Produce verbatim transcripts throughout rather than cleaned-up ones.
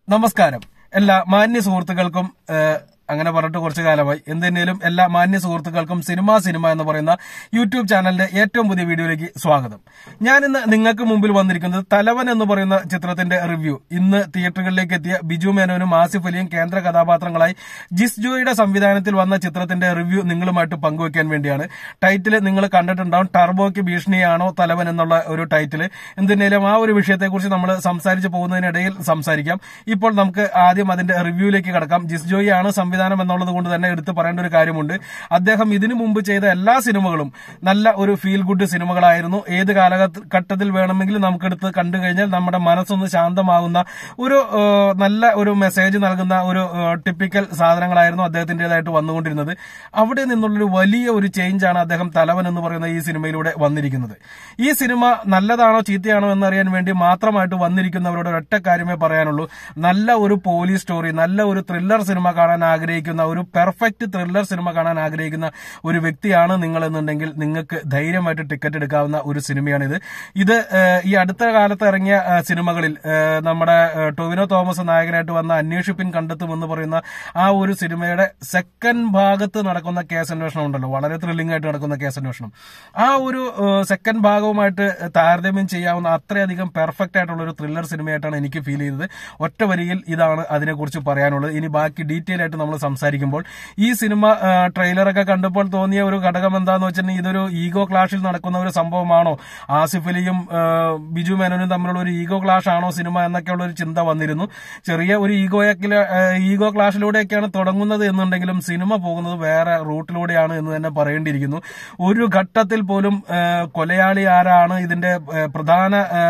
നമസ്കാരം. എല്ലാ മാന്യ സുഹൃത്തുക്കൾക്കും അങ്ങനെ പറഞ്ഞിട്ട് കുറച്ചു കാലമായി എന്തെങ്കിലും എല്ലാ മാന്യ സുഹൃത്തുക്കൾക്കും സിനിമ സിനിമ എന്ന് പറയുന്ന യൂട്യൂബ് ചാനലിന്റെ ഏറ്റവും പുതിയ വീഡിയോയിലേക്ക് സ്വാഗതം. ഞാൻ ഇന്ന് നിങ്ങൾക്ക് മുമ്പിൽ വന്നിരിക്കുന്നത് തലവൻ എന്ന് പറയുന്ന ചിത്രത്തിന്റെ റിവ്യൂ. ഇന്ന് തിയേറ്ററുകളിലേക്ക് എത്തിയ ബിജു മേനോനും ആസിഫ് അലിയും കേന്ദ്ര കഥാപാത്രങ്ങളായി ജിസ് ജോയിയുടെ സംവിധാനത്തിൽ വന്ന ചിത്രത്തിന്റെ റിവ്യൂ നിങ്ങളുമായിട്ട് പങ്കുവയ്ക്കാൻ വേണ്ടിയാണ്. ടൈറ്റിൽ നിങ്ങൾ കണ്ടിട്ടുണ്ടാവും, ടർബോയ്ക്ക് ഭീഷണിയാണോ തലവൻ എന്നുള്ള ഒരു ടൈറ്റിൽ. എന്തിനേലും ആ ഒരു വിഷയത്തെക്കുറിച്ച് നമ്മൾ സംസാരിച്ചു പോകുന്നതിനിടയിൽ സംസാരിക്കാം. ഇപ്പോൾ നമുക്ക് ആദ്യം അതിന്റെ റിവ്യൂയിലേക്ക് കടക്കാം. ജിസ് ജോയി ആണ് സംവിധാനം എന്നുള്ളത് കൊണ്ട് തന്നെ എടുത്ത് പറയേണ്ട ഒരു കാര്യമുണ്ട്. അദ്ദേഹം ഇതിനു മുമ്പ് ചെയ്ത എല്ലാ സിനിമകളും നല്ല ഒരു ഫീൽ ഗുഡ് സിനിമകളായിരുന്നു. ഏത് കാലഘട്ടത്തിൽ വേണമെങ്കിലും നമുക്കെടുത്ത് കണ്ടു കഴിഞ്ഞാൽ നമ്മുടെ മനസ്സൊന്ന് ശാന്തമാകുന്ന ഒരു നല്ല ഒരു മെസ്സേജ് നൽകുന്ന ഒരു ടിപ്പിക്കൽ സാധനങ്ങളായിരുന്നു അദ്ദേഹത്തിന്റേതായിട്ട് വന്നുകൊണ്ടിരുന്നത്. അവിടെ നിന്നുള്ളൊരു വലിയ ഒരു ചേഞ്ച് ആണ് അദ്ദേഹം തലവൻ എന്ന് പറയുന്ന ഈ സിനിമയിലൂടെ വന്നിരിക്കുന്നത്. ഈ സിനിമ നല്ലതാണോ ചീത്തയാണോ എന്നറിയാൻ വേണ്ടി മാത്രമായിട്ട് വന്നിരിക്കുന്നവരോട് ഒരൊറ്റ കാര്യമേ പറയാനുള്ളൂ. നല്ല ഒരു പോലീസ് സ്റ്റോറി, നല്ല ഒരു ത്രില്ലർ സിനിമ കാണാൻ ആഗ്രഹിക്കുന്ന ഒരു പെർഫെക്റ്റ് ത്രില്ലർ സിനിമ കാണാൻ ആഗ്രഹിക്കുന്ന ഒരു വ്യക്തിയാണ് നിങ്ങൾ എന്നുണ്ടെങ്കിൽ നിങ്ങൾക്ക് ധൈര്യമായിട്ട് ടിക്കറ്റ് എടുക്കാവുന്ന ഒരു സിനിമയാണിത്. ഇത് ഈ അടുത്ത കാലത്ത് ഇറങ്ങിയ സിനിമകളിൽ നമ്മുടെ ടൊവിനോ തോമസ് നായകനായിട്ട് വന്ന അന്വേഷിപ്പിൻ കണ്ടെത്തും എന്ന് പറയുന്ന ആ ഒരു സിനിമയുടെ സെക്കൻഡ് ഭാഗത്ത് നടക്കുന്ന കേസ് അന്വേഷണം ഉണ്ടല്ലോ, വളരെ ത്രില്ലിംഗ് ആയിട്ട് നടക്കുന്ന കേസ് അന്വേഷണം, ആ ഒരു സെക്കൻഡ് ഭാഗവുമായിട്ട് താരതമ്യം ചെയ്യാവുന്ന അത്രയധികം പെർഫെക്റ്റ് ആയിട്ടുള്ള ഒരു ത്രില്ലർ സിനിമയായിട്ടാണ് എനിക്ക് ഫീൽ ചെയ്തത്. ഒറ്റ വരിയിൽ ഇതാണ് അതിനെക്കുറിച്ച് പറയാനുള്ളത്. ഇനി ബാക്കി ഡീറ്റെയിൽ ആയിട്ട് നമ്മൾ സംസാരിക്കുമ്പോൾ ഈ സിനിമ ട്രെയിലറൊക്കെ കണ്ടപ്പോൾ തോന്നിയ ഒരു ഘടകം എന്താന്ന് വെച്ചിട്ടുണ്ടെങ്കിൽ ഇതൊരു ഈഗോ ക്ലാഷിൽ നടക്കുന്ന ഒരു സംഭവമാണോ, ആസിഫ് അലിയും ബിജു മേനോനും തമ്മിലുള്ള ഒരു ഈഗോ ക്ലാഷ് ആണോ സിനിമ എന്നൊക്കെയുള്ള ഒരു ചിന്ത വന്നിരുന്നു. ചെറിയ ഒരു ഈഗോ ഈഗോ ക്ലാഷിലൂടെയൊക്കെയാണ് തുടങ്ങുന്നത് എന്നുണ്ടെങ്കിലും സിനിമ പോകുന്നത് വേറെ റൂട്ടിലൂടെയാണ് എന്ന് തന്നെ പറയേണ്ടിയിരിക്കുന്നു. ഒരു ഘട്ടത്തിൽ പോലും കൊലയാളി ആരാണ്, ഇതിന്റെ പ്രധാന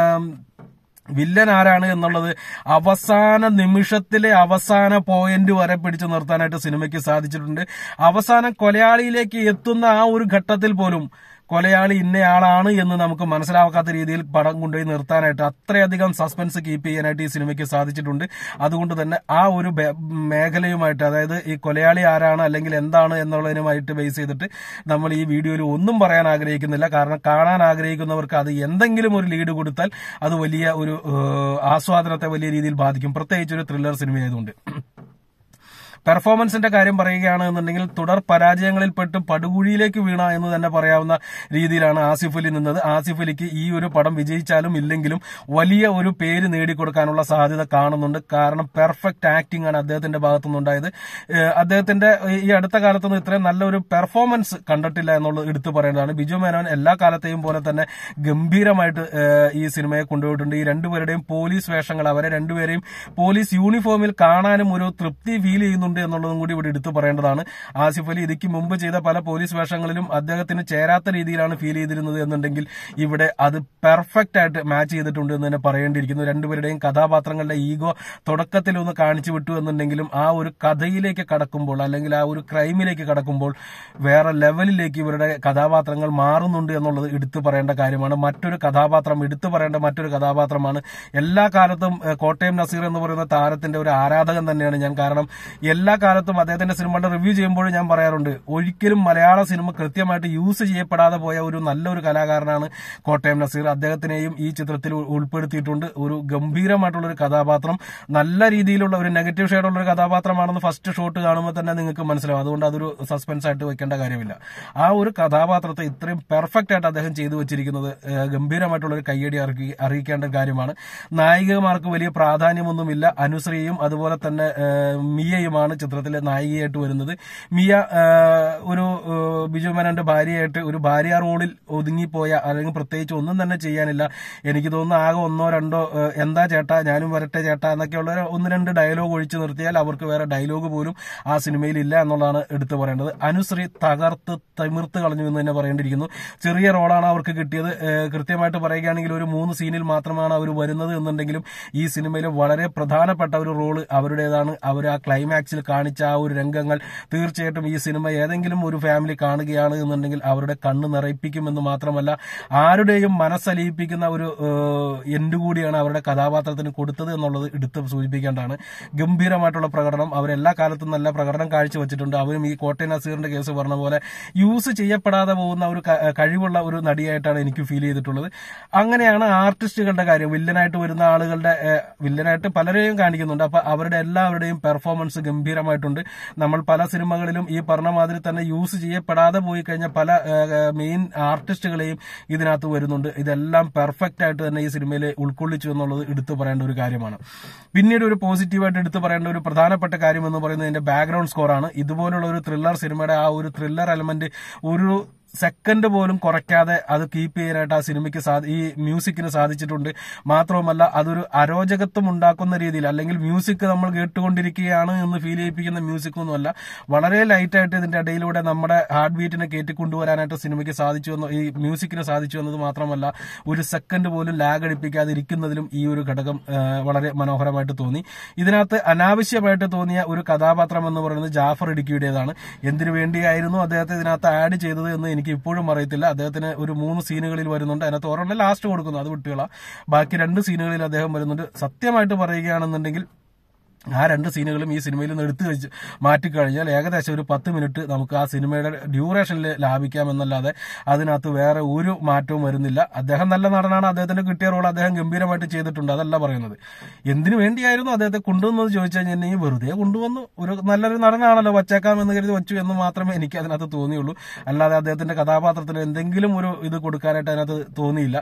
വില്ലൻ ആരാണ് എന്നുള്ളത് അവസാന നിമിഷത്തിലെ അവസാന പോയിന്റ് വരെ പിടിച്ചു നിർത്താനായിട്ട് സിനിമയ്ക്ക് സാധിച്ചിട്ടുണ്ട്. അവസാനം കൊലയാളിയിലേക്ക് എത്തുന്ന ആ ഒരു ഘട്ടത്തിൽ പോലും കൊലയാളി ഇന്നയാളാണ് എന്ന് നമുക്ക് മനസ്സിലാക്കാത്ത രീതിയിൽ പടം കൊണ്ടുപോയി നിർത്താനായിട്ട് അത്രയധികം സസ്പെൻസ് കീപ്പ് ചെയ്യാനായിട്ട് ഈ സിനിമയ്ക്ക് സാധിച്ചിട്ടുണ്ട്. അതുകൊണ്ട് തന്നെ ആ ഒരു മേഖലയുമായിട്ട്, അതായത് ഈ കൊലയാളി ആരാണ് അല്ലെങ്കിൽ എന്താണ് എന്നുള്ളതിനുമായിട്ട് ബേസ് ചെയ്തിട്ട് നമ്മൾ ഈ വീഡിയോയിൽ ഒന്നും പറയാൻ ആഗ്രഹിക്കുന്നില്ല. കാരണം കാണാൻ ആഗ്രഹിക്കുന്നവർക്ക് അത് എന്തെങ്കിലും ഒരു ലീഡ് കൊടുത്താൽ അത് വലിയ ഒരു ആസ്വാദനത്തെ വലിയ രീതിയിൽ ബാധിക്കും, പ്രത്യേകിച്ച് ഒരു ത്രില്ലർ സിനിമയായതുകൊണ്ട്. പെർഫോമൻസിന്റെ കാര്യം പറയുകയാണ് എന്നുണ്ടെങ്കിൽ തുടർ പരാജയങ്ങളിൽപ്പെട്ട് പടുകുഴിയിലേക്ക് വീണ എന്ന് തന്നെ പറയാവുന്ന രീതിയിലാണ് ആസിഫ് അലി നിന്നത്. ആസിഫ് അലിക്ക് ഈ ഒരു പടം വിജയിച്ചാലും ഇല്ലെങ്കിലും വലിയ ഒരു പേര് നേടിക്കൊടുക്കാനുള്ള സാധ്യത കാണുന്നുണ്ട്. കാരണം പെർഫെക്റ്റ് ആക്ടിംഗ് ആണ് അദ്ദേഹത്തിന്റെ ഭാഗത്തുനിന്നുണ്ടായത്. അദ്ദേഹത്തിന്റെ ഈ അടുത്ത കാലത്തൊന്നും ഇത്രയും നല്ലൊരു പെർഫോമൻസ് കണ്ടിട്ടില്ല എന്നുള്ളത് എടുത്തു പറയേണ്ടതാണ്. ബിജു മേനോൻ എല്ലാ കാലത്തെയും പോലെ തന്നെ ഗംഭീരമായിട്ട് ഈ സിനിമയെ കൊണ്ടുപോയിട്ടുണ്ട്. ഈ രണ്ടുപേരുടെയും പോലീസ് വേഷങ്ങൾ, അവരെ രണ്ടുപേരെയും പോലീസ് യൂണിഫോമിൽ കാണാനും ഒരു തൃപ്തി ഫീൽ ചെയ്യുന്നുണ്ട് എന്നുള്ളതും കൂടി ഇവിടെ എടുത്തു പറയേണ്ടതാണ്. ആസിഫ് അലി ഇതിക്ക് മുമ്പ് ചെയ്ത പല പോലീസ് വേഷങ്ങളിലും അദ്ദേഹത്തിന് ചേരാത്ത രീതിയിലാണ് ഫീൽ ചെയ്തിരുന്നത് എന്നുണ്ടെങ്കിൽ ഇവിടെ അത് പെർഫെക്റ്റ് ആയിട്ട് മാച്ച് ചെയ്തിട്ടുണ്ട് എന്ന് തന്നെ പറയേണ്ടിയിരിക്കുന്നു. രണ്ടുപേരുടെയും കഥാപാത്രങ്ങളുടെ ഈഗോ തുടക്കത്തിൽ ഒന്ന് കാണിച്ചു വിട്ടു എന്നുണ്ടെങ്കിലും ആ ഒരു കഥയിലേക്ക് കടക്കുമ്പോൾ അല്ലെങ്കിൽ ആ ഒരു ക്രൈമിലേക്ക് കടക്കുമ്പോൾ വേറെ ലെവലിലേക്ക് ഇവരുടെ കഥാപാത്രങ്ങൾ മാറുന്നുണ്ട് എന്നുള്ളത് എടുത്തു പറയേണ്ട കാര്യമാണ്. മറ്റൊരു കഥാപാത്രം എടുത്തു പറയേണ്ട മറ്റൊരു കഥാപാത്രമാണ്. എല്ലാ കാലത്തും കോട്ടയം നസീർ എന്ന് പറയുന്ന താരത്തിന്റെ ഒരു ആരാധകൻ തന്നെയാണ് ഞാൻ. കാരണം എല്ലാ കാലത്തും അദ്ദേഹത്തിന്റെ സിനിമകളുടെ റിവ്യൂ ചെയ്യുമ്പോൾ ഞാൻ പറയാറുണ്ട്, ഒരിക്കലും മലയാള സിനിമ കൃത്യമായിട്ട് യൂസ് ചെയ്യപ്പെടാതെ പോയ ഒരു നല്ലൊരു കലാകാരനാണ് കോട്ടയം നസീർ. അദ്ദേഹത്തിനെയും ഈ ചിത്രത്തിൽ ഉൾപ്പെടുത്തിയിട്ടുണ്ട്. ഒരു ഗംഭീരമായിട്ടുള്ള ഒരു കഥാപാത്രം, നല്ല രീതിയിലുള്ള ഒരു നെഗറ്റീവ് ഷെയ്ഡുള്ള ഒരു കഥാപാത്രമാണെന്ന് ഫസ്റ്റ് ഷോട്ട് കാണുമ്പോൾ തന്നെ നിങ്ങൾക്ക് മനസ്സിലാവും. അതുകൊണ്ട് അതൊരു സസ്പെൻസ് ആയിട്ട് വെക്കേണ്ട കാര്യമില്ല. ആ ഒരു കഥാപാത്രത്തെ ഇത്രയും പെർഫെക്റ്റ് ആയിട്ട് അദ്ദേഹം ചെയ്തു വെച്ചിരിക്കുന്നത് ഗംഭീരമായിട്ടുള്ള ഒരു കയ്യടി അറിയി അറിയിക്കേണ്ട കാര്യമാണ്. നായികമാർക്ക് വലിയ പ്രാധാന്യമൊന്നുമില്ല. അനുശ്രീയും അതുപോലെ തന്നെ മിയയുമാണ് ചിത്രത്തിലെ നായികയായിട്ട് വരുന്നത്. മിയ ഒരു ബിജു മേനോന്റെ ഭാര്യയായിട്ട് ഒരു ഭാര്യ റോളിൽ ഒതുങ്ങിപ്പോയ, അല്ലെങ്കിൽ പ്രത്യേകിച്ച് ഒന്നും തന്നെ ചെയ്യാനില്ല. എനിക്ക് തോന്നുന്നു ആകെ ഒന്നോ രണ്ടോ എന്താ ചേട്ടാ ഞാനും വരട്ടെ ചേട്ടാ എന്നൊക്കെയുള്ള ഒന്ന് രണ്ട് ഡയലോഗ് ഒഴിച്ചു നിർത്തിയാൽ അവർക്ക് വേറെ ഡയലോഗ് പോലും ആ സിനിമയിൽ ഇല്ല എന്നുള്ളതാണ് എടുത്തു പറയേണ്ടത്. അനുശ്രീ തകർത്ത് തിമിർത്ത് കളഞ്ഞു എന്ന് തന്നെ പറയേണ്ടിയിരിക്കുന്നു. ചെറിയ റോളാണ് അവർക്ക് കിട്ടിയത്. കൃത്യമായിട്ട് പറയുകയാണെങ്കിൽ ഒരു മൂന്ന് സീനിൽ മാത്രമാണ് അവർ വരുന്നത് എന്നുണ്ടെങ്കിലും ഈ സിനിമയിൽ വളരെ പ്രധാനപ്പെട്ട ഒരു റോള് അവരുടേതാണ്. അവർ ആ ക്ലൈമാക്സിൽ കാണിച്ച ആ ഒരു രംഗങ്ങൾ തീർച്ചയായിട്ടും ഈ സിനിമ ഏതെങ്കിലും ഒരു ഫാമിലി കാണുകയാണ് എന്നുണ്ടെങ്കിൽ അവരുടെ കണ്ണ് നിറയിപ്പിക്കുമെന്ന് മാത്രമല്ല ആരുടെയും മനസ്സലിയിപ്പിക്കുന്ന ഒരു എൻഡ് കൂടിയാണ് അവരുടെ കഥാപാത്രത്തിന് കൊടുത്തത് എന്നുള്ളത് എടുത്ത് സൂചിപ്പിക്കേണ്ടതാണ്. ഗംഭീരമായിട്ടുള്ള പ്രകടനം, അവരെല്ലാ കാലത്തും നല്ല പ്രകടനം കാഴ്ചവെച്ചിട്ടുണ്ട്. അവരും ഈ കോട്ടയം നസീറിന്റെ കേസ് പറഞ്ഞ പോലെ യൂസ് ചെയ്യപ്പെടാതെ പോകുന്ന ഒരു കഴിവുള്ള ഒരു നടിയായിട്ടാണ് എനിക്ക് ഫീൽ ചെയ്തിട്ടുള്ളത്. അങ്ങനെയാണ് ആർട്ടിസ്റ്റുകളുടെ കാര്യം. വില്ലനായിട്ട് വരുന്ന ആളുകളുടെ വില്ലനായിട്ട് പലരെയും കാണിക്കുന്നുണ്ട്. അപ്പൊ അവരുടെ എല്ലാവരുടെയും പെർഫോമൻസ് ഗംഭീരമായിട്ടുണ്ട്. നമ്മൾ പല സിനിമകളിലും ഈ പറഞ്ഞ മാതിരി തന്നെ യൂസ് ചെയ്യപ്പെടാതെ പോയി കഴിഞ്ഞ പല മെയിൻ ആർട്ടിസ്റ്റുകളെയും ഇതിനകത്ത് വരുന്നുണ്ട്. ഇതെല്ലാം പെർഫെക്റ്റ് ആയിട്ട് തന്നെ ഈ സിനിമയിൽ ഉൾക്കൊള്ളിച്ചു എന്നുള്ളത് എടുത്തു പറയേണ്ട ഒരു കാര്യമാണ്. പിന്നീട് ഒരു പോസിറ്റീവായിട്ട് എടുത്തു പറയേണ്ട ഒരു പ്രധാനപ്പെട്ട കാര്യം എന്ന് പറയുന്നത് ഇതിന്റെ ബാക്ക്ഗ്രൗണ്ട് സ്കോറാണ്. ഇതുപോലുള്ള ഒരു ത്രില്ലർ സിനിമയുടെ ആ ഒരു ത്രില്ലർ എലമെന്റ് ഒരു സെക്കൻഡ് പോലും കുറയ്ക്കാതെ അത് കീപ്പ് ചെയ്യാനായിട്ട് ആ സിനിമയ്ക്ക് ഈ മ്യൂസിക്കിന് സാധിച്ചിട്ടുണ്ട്. മാത്രവുമല്ല അതൊരു അരോചകത്വം ഉണ്ടാക്കുന്ന രീതിയിൽ, അല്ലെങ്കിൽ മ്യൂസിക് നമ്മൾ കേട്ടുകൊണ്ടിരിക്കുകയാണ് എന്ന് ഫീൽ ചെയ്യിപ്പിക്കുന്ന മ്യൂസിക് ഒന്നുമല്ല, വളരെ ലൈറ്റായിട്ട് ഇതിന്റെ ഇടയിലൂടെ നമ്മുടെ ഹാർട്ട് ബീറ്റിനെ കയറ്റിക്കൊണ്ടുവരാനായിട്ട് സിനിമയ്ക്ക് സാധിച്ചു എന്ന് ഈ മ്യൂസിക്കിന് സാധിച്ചു എന്നത് മാത്രമല്ല ഒരു സെക്കൻഡ് പോലും ലാഗ് അടിപ്പിക്കാതെ ഇരിക്കുന്നതിലും ഈ ഒരു ഘടകം വളരെ മനോഹരമായിട്ട് തോന്നി. ഇതിനകത്ത് അനാവശ്യമായിട്ട് തോന്നിയ ഒരു കഥാപാത്രം എന്ന് പറയുന്നത് ജാഫർ ഇടുക്കിയുടേതാണ്. എന്തിനു വേണ്ടിയായിരുന്നു അദ്ദേഹത്തെ ഇതിനകത്ത് ആഡ് ചെയ്തത് എന്ന് എനിക്ക് ഇപ്പോഴും അറിയത്തില്ല. അദ്ദേഹത്തിന് ഒരു മൂന്ന് സീനുകളിൽ വരുന്നുണ്ട്. അതിനകത്ത് ഒരെണ്ണം ലാസ്റ്റ് കൊടുക്കുന്നു, അത് വിട്ടുകളാം. ബാക്കി രണ്ട് സീനുകളിൽ അദ്ദേഹം വരുന്നുണ്ട്. സത്യമായിട്ട് പറയുകയാണെന്നുണ്ടെങ്കിൽ ആ രണ്ട് സീനുകളും ഈ സിനിമയിൽ നിന്ന് എടുത്തു വെച്ച് മാറ്റിക്കഴിഞ്ഞാൽ ഏകദേശം ഒരു പത്ത് മിനിറ്റ് നമുക്ക് ആ സിനിമയുടെ ഡ്യൂറേഷനിൽ ലാഭിക്കാമെന്നല്ലാതെ അതിനകത്ത് വേറെ ഒരു മാറ്റവും വരുന്നില്ല. അദ്ദേഹം നല്ല നടനാണ്, അദ്ദേഹത്തിന് കിട്ടിയ റോൾ അദ്ദേഹം ഗംഭീരമായിട്ട് ചെയ്തിട്ടുണ്ട്, അതല്ല പറയുന്നത്. എന്തിനു വേണ്ടിയായിരുന്നു അദ്ദേഹത്തെ കൊണ്ടുവന്നത് ചോദിച്ചു കഴിഞ്ഞാൽ വെറുതെ കൊണ്ടുവന്നു, ഒരു നല്ലൊരു നടനാണല്ലോ വച്ചേക്കാം എന്ന് കരുതി വച്ചു എന്ന് മാത്രമേ എനിക്ക് അതിനകത്ത് തോന്നിയുള്ളൂ. അല്ലാതെ അദ്ദേഹത്തിന്റെ കഥാപാത്രത്തിന് എന്തെങ്കിലും ഒരു ഇത് കൊടുക്കാനായിട്ട് അതിനകത്ത് തോന്നിയില്ല.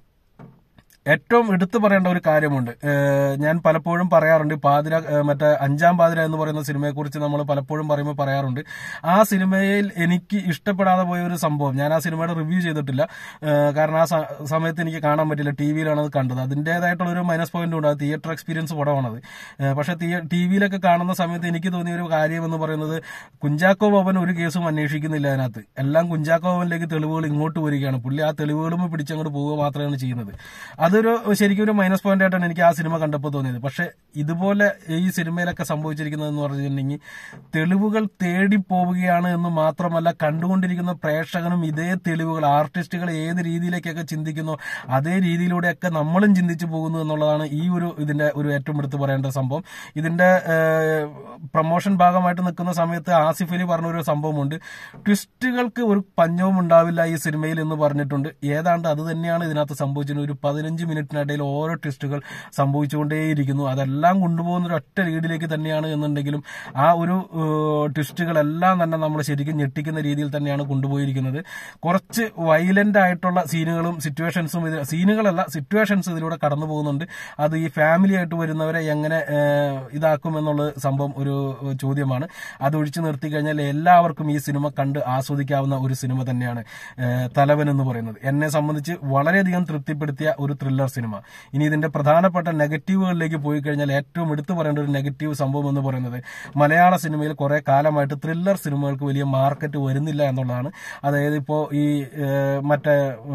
ഏറ്റവും എടുത്തു പറയേണ്ട ഒരു കാര്യമുണ്ട്. ഞാൻ പലപ്പോഴും പറയാറുണ്ട്, പാതിര മറ്റേ അഞ്ചാം പാതിര എന്ന് പറയുന്ന സിനിമയെക്കുറിച്ച് നമ്മൾ പലപ്പോഴും പറയുമ്പോൾ പറയാറുണ്ട്. ആ സിനിമയിൽ എനിക്ക് ഇഷ്ടപ്പെടാതെ പോയ ഒരു സംഭവം, ഞാൻ ആ സിനിമയുടെ റിവ്യൂ ചെയ്തിട്ടില്ല, കാരണം ആ സമയത്ത് എനിക്ക് കാണാൻ പറ്റില്ല, ടി വിയിലാണ് അത് കണ്ടത്. അതിൻ്റെതായിട്ടുള്ള ഒരു മൈനസ് പോയിന്റ് ഉണ്ട്, തിയേറ്റർ എക്സ്പീരിയൻസ് പടമാണത്. പക്ഷെ ടി വിയിലൊക്കെ കാണുന്ന സമയത്ത് എനിക്ക് തോന്നിയ ഒരു കാര്യം എന്ന് പറയുന്നത്, കുഞ്ചാക്കോ ബോബൻ ഒരു കേസും അന്വേഷിക്കുന്നില്ല അതിനകത്ത്. എല്ലാം കുഞ്ചാക്കോ ബോബനിലേക്ക് തെളിവുകൾ ഇങ്ങോട്ട് വരികയാണ്. പുള്ളി ആ തെളിവുകളും പിടിച്ചങ്ങോട്ട് പോവുക മാത്രമാണ് ചെയ്യുന്നത്. അതൊരു ശരിക്കും ഒരു മൈനസ് പോയിന്റ് ആയിട്ടാണ് എനിക്ക് ആ സിനിമ കണ്ടപ്പോൾ തോന്നിയത്. പക്ഷെ ഇതുപോലെ ഈ സിനിമയിലൊക്കെ സംഭവിച്ചിരിക്കുന്നത് എന്ന് പറഞ്ഞിട്ടുണ്ടെങ്കിൽ തെളിവുകൾ തേടി പോവുകയാണ് എന്ന് മാത്രമല്ല, കണ്ടുകൊണ്ടിരിക്കുന്ന പ്രേക്ഷകനും ഇതേ തെളിവുകൾ ആർട്ടിസ്റ്റുകൾ ഏത് രീതിയിലേക്കൊക്കെ ചിന്തിക്കുന്നോ അതേ രീതിയിലൂടെയൊക്കെ നമ്മളും ചിന്തിച്ചു പോകുന്നു എന്നുള്ളതാണ് ഈ ഒരു ഇതിന്റെ ഒരു ഏറ്റവും എടുത്ത് പറയേണ്ട സംഭവം. ഇതിന്റെ പ്രൊമോഷൻ ഭാഗമായിട്ട് നിൽക്കുന്ന സമയത്ത് ആസിഫ് അലി പറഞ്ഞൊരു സംഭവമുണ്ട്, ട്വിസ്റ്റുകൾക്ക് ഒരു പഞ്ഞവും ഉണ്ടാവില്ല ഈ സിനിമയിൽ എന്ന് പറഞ്ഞിട്ടുണ്ട്. ഏതാണ്ട് അത് തന്നെയാണ് ഇതിനകത്ത് സംഭവിച്ചത്. ഒരു പതിനഞ്ച് മിനിറ്റിനിടയിൽ ഓരോ ട്വിസ്റ്റുകൾ സംഭവിച്ചുകൊണ്ടേയിരിക്കുന്നു. അതെല്ലാം കൊണ്ടുപോകുന്ന ഒരു ഒറ്റ ലീഡിലേക്ക് തന്നെയാണ് എന്നുണ്ടെങ്കിലും ആ ഒരു ട്വിസ്റ്റുകളെല്ലാം തന്നെ നമ്മൾ ശരിക്കും ഞെട്ടിക്കുന്ന രീതിയിൽ തന്നെയാണ് കൊണ്ടുപോയിരിക്കുന്നത്. കുറച്ച് വയലന്റ് ആയിട്ടുള്ള സീനുകളും സിറ്റുവേഷൻസും, സീനുകളല്ല സിറ്റുവേഷൻസ് ഇതിലൂടെ കടന്നു പോകുന്നുണ്ട്. അത് ഈ ഫാമിലി ആയിട്ട് വരുന്നവരെ എങ്ങനെ ഇതാക്കും എന്നുള്ള സംഭവം ഒരു ചോദ്യമാണ്. അത് ഒഴിച്ചു നിർത്തി കഴിഞ്ഞാൽ എല്ലാവർക്കും ഈ സിനിമ കണ്ട് ആസ്വദിക്കാവുന്ന ഒരു സിനിമ തന്നെയാണ് തലവൻ എന്ന് പറയുന്നത്. എന്നെ സംബന്ധിച്ച് വളരെയധികം തൃപ്തിപ്പെടുത്തിയ ഒരു ത്രില്ലർ സിനിമ. ഇനി ഇതിന്റെ പ്രധാനപ്പെട്ട നെഗറ്റീവുകളിലേക്ക് പോയി കഴിഞ്ഞാൽ ഏറ്റവും എടുത്തു പറയേണ്ട ഒരു നെഗറ്റീവ് സംഭവം എന്ന് പറയുന്നത്, മലയാള സിനിമയിൽ കുറെ കാലമായിട്ട് ത്രില്ലർ സിനിമകൾക്ക് വലിയ മാർക്കറ്റ് വരുന്നില്ല എന്നുള്ളതാണ്. അതായത് ഇപ്പോ ഈ മറ്റേ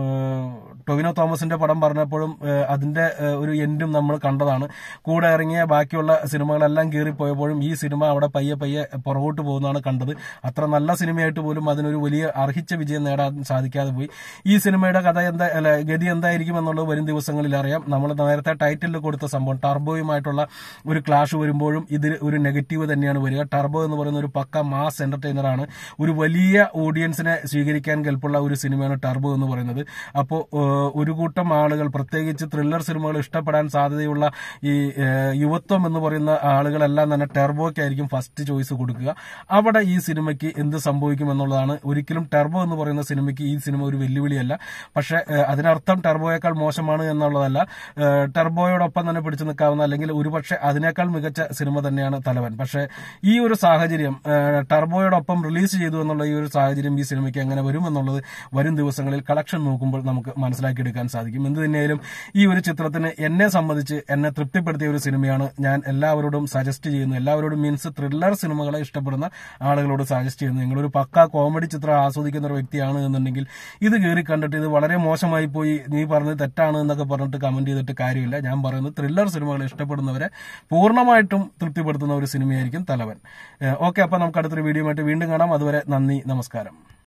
ടൊവിനോ തോമസിന്റെ പടം പറഞ്ഞപ്പോഴും അതിന്റെ ഒരു എൻഡും നമ്മൾ കണ്ടതാണ്. കൂടെ ഇറങ്ങിയ ബാക്കിയുള്ള സിനിമകളെല്ലാം കീറിപ്പോയപ്പോഴും ഈ സിനിമ അവിടെ പയ്യെ പയ്യെ പുറകോട്ട് പോകുന്നതാണ് കണ്ടത്. അത്ര നല്ല സിനിമയായിട്ട് പോലും അതിനൊരു വലിയ അർഹിച്ച വിജയം നേടാൻ സാധിക്കാതെ പോയി. ഈ സിനിമയുടെ കഥ എന്താ അല്ല ഗതി എന്തായിരിക്കും എന്നുള്ളത് വരും ദിവസങ്ങളിൽ അറിയാം. നമ്മൾ നേരത്തെ ടൈറ്റിലിൽ കൊടുത്ത സംഭവം ടർബോയുമായിട്ടുള്ള ഒരു ക്ലാഷ് വരുമ്പോഴും ഇത് ഒരു നെഗറ്റീവ് തന്നെയാണ് വരിക. ടർബോ എന്ന് പറയുന്ന ഒരു പക്ക മാസ് എന്റർടൈനർ ആണ്. ഒരു വലിയ ഓഡിയൻസിനെ സ്വീകരിക്കാൻ കെൽപ്പുള്ള ഒരു സിനിമയാണ് ടർബോ എന്ന് പറയുന്നത്. അപ്പോൾ ഒരു കൂട്ടം ആളുകൾ, പ്രത്യേകിച്ച് ത്രില്ലർ സിനിമകൾ ഇഷ്ടപ്പെടാൻ സാധ്യതയുള്ള ഈ യുവത്വം എന്ന് പറയുന്ന ആളുകളെല്ലാം തന്നെ ടർബോയ്ക്കായിരിക്കും ഫസ്റ്റ് ചോയ്സ് കൊടുക്കുക. അവിടെ ഈ സിനിമയ്ക്ക് എന്ത് സംഭവിക്കും എന്നുള്ളതാണ്. ഒരിക്കലും ടർബോ എന്ന് പറയുന്ന സിനിമയ്ക്ക് ഈ സിനിമ ഒരു വെല്ലുവിളിയല്ല. പക്ഷെ അതിനർത്ഥം ടർബോയേക്കാൾ മോശമാണ് എന്നുള്ളതല്ല. ടർബോയോടൊപ്പം തന്നെ പിടിച്ചു നിൽക്കാവുന്ന, അല്ലെങ്കിൽ ഒരുപക്ഷെ അതിനേക്കാൾ മികച്ച സിനിമ തന്നെയാണ് തലവൻ. പക്ഷെ ഈ ഒരു സാഹചര്യം ടർബോയോടൊപ്പം റിലീസ് ചെയ്തു എന്നുള്ള ഈ ഒരു സാഹചര്യം ഈ സിനിമയ്ക്ക് എങ്ങനെ വരും എന്നുള്ളത് വരും ദിവസങ്ങളിൽ കളക്ഷൻ നോക്കുമ്പോൾ നമുക്ക് മനസ്സിലാക്കിയെടുക്കാൻ സാധിക്കും. എന്ത് തന്നെയായാലും ഈ ഒരു ചിത്രത്തിന് എന്നെ സംബന്ധിച്ച് എന്നെ തൃപ്തിപ്പെടുത്തിയ ഒരു സിനിമയാണ്. ഞാൻ എല്ലാവരോടും സജസ്റ്റ് ചെയ്യുന്നു, എല്ലാവരോടും മീൻസ് ത്രില്ലർ സിനിമകളെ ഇഷ്ടപ്പെടുന്ന ആളുകളോട് സജസ്റ്റ് ചെയ്യുന്നു. നിങ്ങളൊരു പക്ക കോമഡി ചിത്രം ആസ്വദിക്കുന്ന ഒരു വ്യക്തിയാണ് എന്നുണ്ടെങ്കിൽ ഇത് കയറി കണ്ടിട്ട് ഇത് വളരെ മോശമായി പോയി, നീ പറഞ്ഞത് തെറ്റാണ് എന്നൊക്കെ എന്നൊക്കെ പറഞ്ഞിട്ട് കമന്റ് ചെയ്തിട്ട് കാര്യമില്ല. ഞാൻ പറയുന്നത് ത്രില്ലർ സിനിമകൾ ഇഷ്ടപ്പെടുന്നവരെ പൂർണ്ണമായിട്ടും തൃപ്തിപ്പെടുത്തുന്ന ഒരു സിനിമയായിരിക്കും തലവൻ. ഓക്കെ, അപ്പൊ നമുക്ക് അടുത്തൊരു വീഡിയോ ആയിട്ട് വീണ്ടും കാണാം. അതുവരെ നന്ദി, നമസ്കാരം.